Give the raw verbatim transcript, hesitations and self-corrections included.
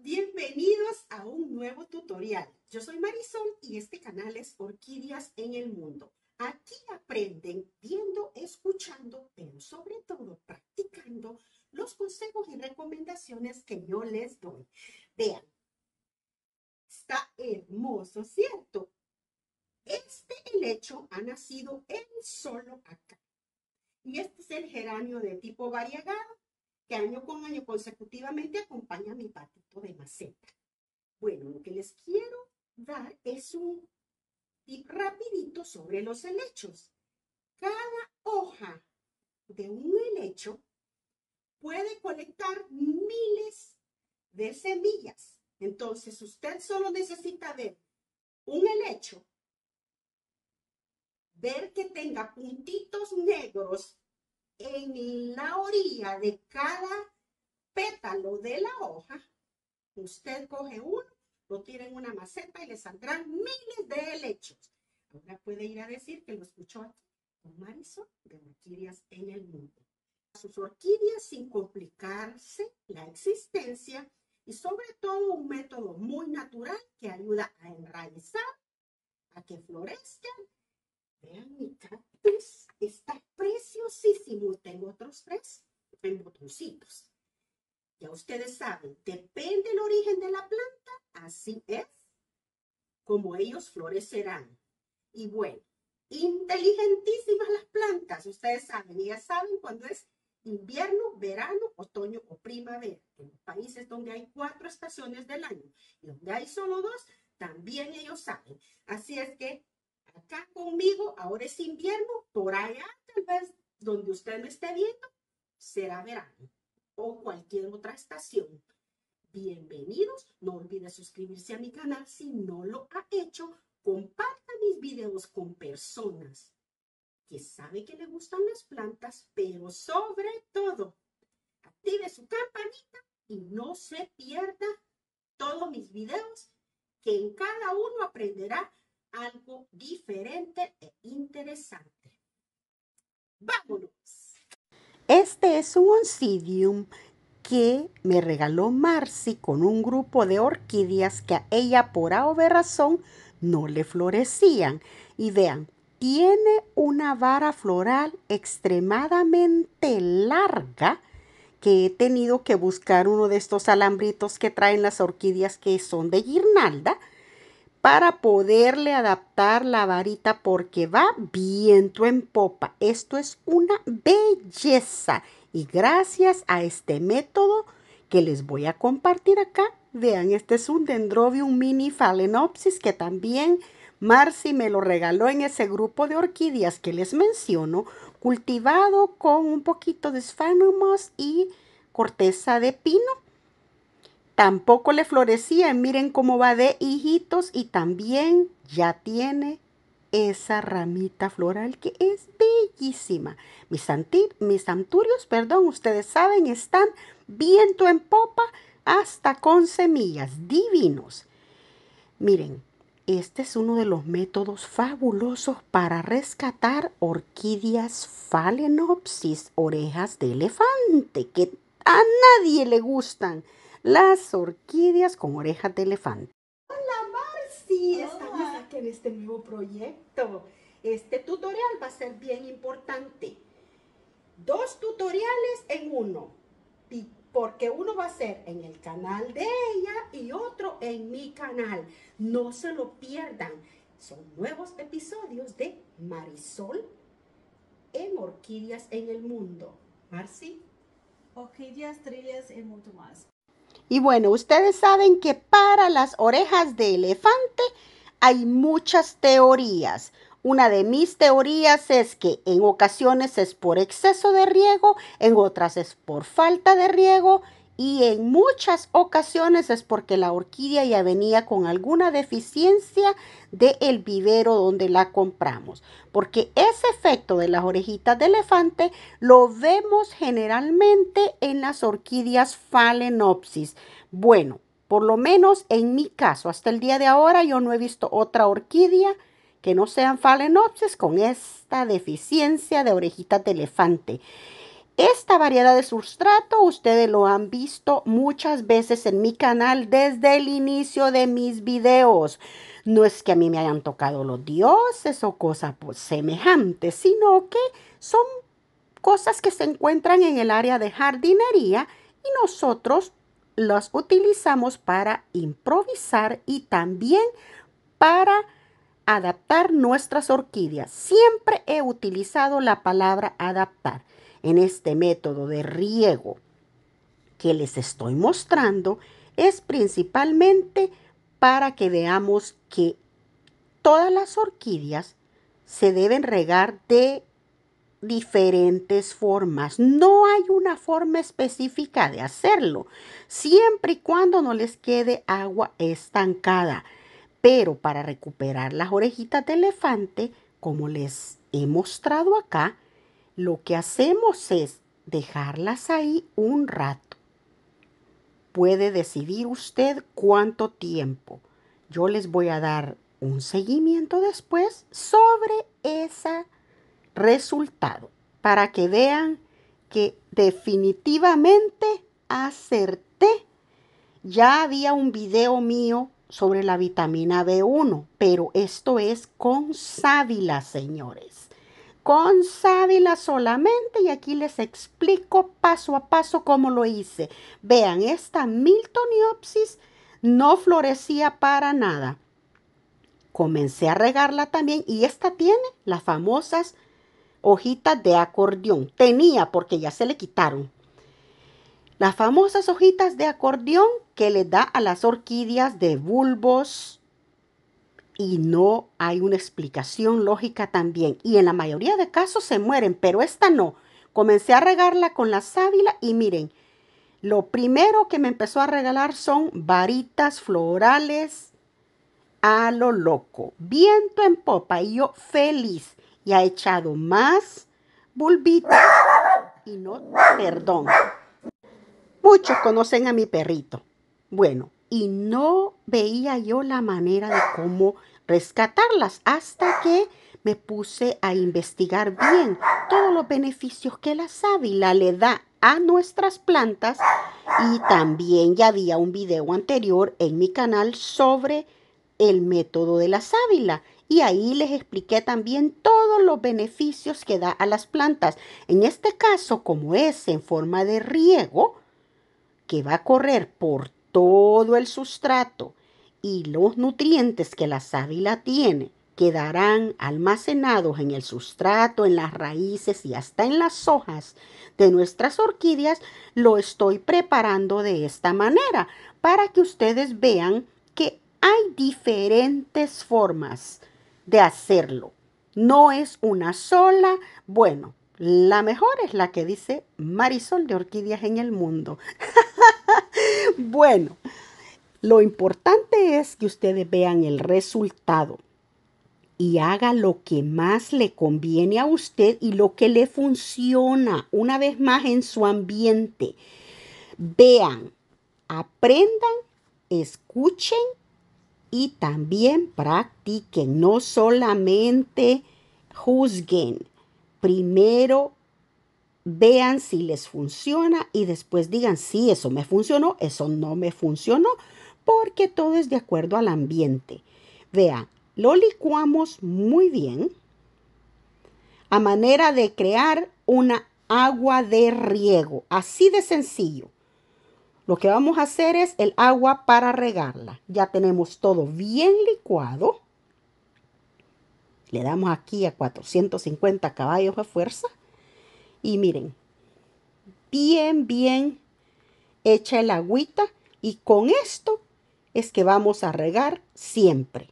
Bienvenidos a un nuevo tutorial. Yo soy Marisol y este canal es Orquídeas en el Mundo. Aquí aprenden viendo, escuchando, pero sobre todo practicando los consejos y recomendaciones que yo les doy. Vean, está hermoso, ¿cierto? Este helecho ha nacido él solo acá. Y este es el geranio de tipo variegado, que año con año consecutivamente acompaña mi patito de maceta. Bueno, lo que les quiero dar es un tip rapidito sobre los helechos. Cada hoja de un helecho puede colectar miles de semillas. Entonces, usted solo necesita ver un helecho, ver que tenga puntitos negros en la orilla de cada pétalo de la hoja. Usted coge uno, lo tira en una maceta y le saldrán miles de helechos. Ahora puede ir a decir que lo escuchó aquí con Marisol de Orquídeas en el Mundo. Sus orquídeas sin complicarse la existencia y sobre todo un método muy natural que ayuda a enraizar, a que florezcan. Vean mi cactus, está preciosísimo. Tengo otros tres en botoncitos. Ya ustedes saben, depende del origen de la planta, así es como ellos florecerán. Y bueno, inteligentísimas las plantas, ustedes saben, ellas saben cuando es invierno, verano, otoño o primavera. En los países donde hay cuatro estaciones del año y donde hay solo dos, también ellos saben. Así es que acá conmigo, ahora es invierno, por allá tal vez donde usted me esté viendo, será verano o cualquier otra estación. Bienvenidos, no olvide suscribirse a mi canal si no lo ha hecho. Comparta mis videos con personas que sabe que le gustan las plantas, pero sobre todo, active su campanita y no se pierda todos mis videos, que en cada uno aprenderá algo diferente e interesante. ¡Vámonos! Este es un oncidium que me regaló Marcy con un grupo de orquídeas que a ella por A o B razón no le florecían. Y vean, tiene una vara floral extremadamente larga que he tenido que buscar uno de estos alambritos que traen las orquídeas que son de guirnalda para poderle adaptar la varita porque va viento en popa. Esto es una belleza. Y gracias a este método que les voy a compartir acá, vean, este es un Dendrobium mini Phalaenopsis que también Marcy me lo regaló en ese grupo de orquídeas que les menciono, cultivado con un poquito de Sphagnum moss y corteza de pino. Tampoco le florecía, miren cómo va de hijitos y también ya tiene esa ramita floral que es bellísima. Mis, mis anturios, perdón, ustedes saben, están viento en popa hasta con semillas, divinos. Miren, este es uno de los métodos fabulosos para rescatar orquídeas Phalaenopsis, orejas de elefante, que a nadie le gustan las orquídeas con orejas de elefante. Hola Marcy, estamos aquí en este nuevo proyecto. Este tutorial va a ser bien importante. Dos tutoriales en uno, porque uno va a ser en el canal de ella y otro en mi canal. No se lo pierdan. Son nuevos episodios de Marisol en Orquídeas en el Mundo. Marcy. Orquídeas, trillas y mucho más. Y bueno, ustedes saben que para las orejas de elefante hay muchas teorías. Una de mis teorías es que en ocasiones es por exceso de riego, en otras es por falta de riego y en muchas ocasiones es porque la orquídea ya venía con alguna deficiencia del vivero donde la compramos. Porque ese efecto de las orejitas de elefante lo vemos generalmente en las orquídeas Phalaenopsis. Bueno, por lo menos en mi caso, hasta el día de ahora yo no he visto otra orquídea que no sean Phalaenopsis con esta deficiencia de orejitas de elefante. Esta variedad de sustrato ustedes lo han visto muchas veces en mi canal desde el inicio de mis videos. No es que a mí me hayan tocado los dioses o cosas pues, semejantes, sino que son cosas que se encuentran en el área de jardinería y nosotros las utilizamos para improvisar y también para adaptar nuestras orquídeas. Siempre he utilizado la palabra adaptar. En este método de riego que les estoy mostrando es principalmente para que veamos que todas las orquídeas se deben regar de diferentes formas. No hay una forma específica de hacerlo, siempre y cuando no les quede agua estancada. Pero para recuperar las orejitas de elefante, como les he mostrado acá, lo que hacemos es dejarlas ahí un rato. Puede decidir usted cuánto tiempo. Yo les voy a dar un seguimiento después sobre ese resultado para que vean que definitivamente acerté. Ya había un video mío sobre la vitamina B uno, pero esto es con sábila, señores. Con sábila solamente, y aquí les explico paso a paso cómo lo hice. Vean, esta Miltoniopsis no florecía para nada. Comencé a regarla también y esta tiene las famosas hojitas de acordeón. Tenía porque ya se le quitaron. Las famosas hojitas de acordeón que le da a las orquídeas de bulbos y no hay una explicación lógica también. Y en la mayoría de casos se mueren, pero esta no. Comencé a regarla con la sábila y miren, lo primero que me empezó a regalar son varitas florales a lo loco. Viento en popa y yo feliz. Y ha echado más bulbitas y no, perdón. Muchos conocen a mi perrito. Bueno, y no veía yo la manera de cómo rescatarlas hasta que me puse a investigar bien todos los beneficios que la sábila le da a nuestras plantas. Y también ya había un video anterior en mi canal sobre el método de la sábila. Y ahí les expliqué también todos los beneficios que da a las plantas. En este caso, como es en forma de riego, que va a correr por todo el sustrato y los nutrientes que la sábila tiene quedarán almacenados en el sustrato, en las raíces y hasta en las hojas de nuestras orquídeas, lo estoy preparando de esta manera para que ustedes vean que hay diferentes formas de hacerlo. No es una sola. Bueno, la mejor es la que dice Marisol de Orquídeas en el Mundo. Bueno, lo importante es que ustedes vean el resultado y haga lo que más le conviene a usted y lo que le funciona una vez más en su ambiente. Vean, aprendan, escuchen y también practiquen. No solamente juzguen. Primero vean si les funciona y después digan, sí, eso me funcionó, eso no me funcionó, porque todo es de acuerdo al ambiente. Vean, lo licuamos muy bien a manera de crear una agua de riego, así de sencillo. Lo que vamos a hacer es el agua para regarla. Ya tenemos todo bien licuado. Le damos aquí a cuatrocientos cincuenta caballos de fuerza. Y miren, bien, bien hecha el agüita. Y con esto es que vamos a regar siempre.